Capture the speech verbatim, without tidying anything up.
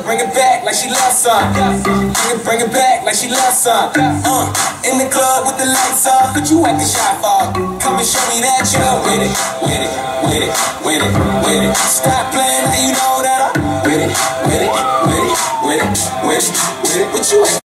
bring it back like she loves some. Bring it, bring it back like she loves some. Uh, in the club with the lights off, but you acting shy for. Come and show me that you're with it, with it, with it, with it, with it. Stop playing, now you know that I'm with it, with it, with it, with it, with it, with it, with you.